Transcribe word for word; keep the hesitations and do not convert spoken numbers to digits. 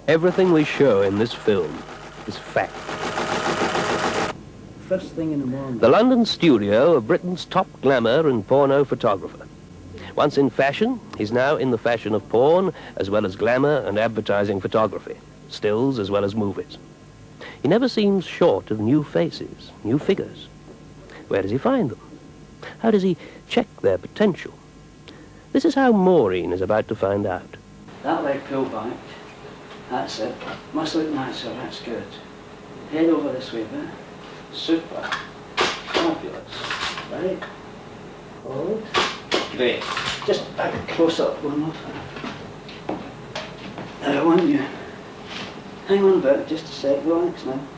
Everything we show in this film is fact. First thing in the morning. The London studio of Britain's top glamour and porno photographer. Once in fashion, he's now in the fashion of porn, as well as glamour and advertising photography, stills as well as movies. He never seems short of new faces, new figures. Where does he find them? How does he check their potential? This is how Maureen is about to find out. That leg pull back. That's it. Must look natural, that's good. Head over this way there. Super. Fabulous. Right. Hold. Great. Just a close up one more. Now I want you. Hang on a bit, just a sec, relax now.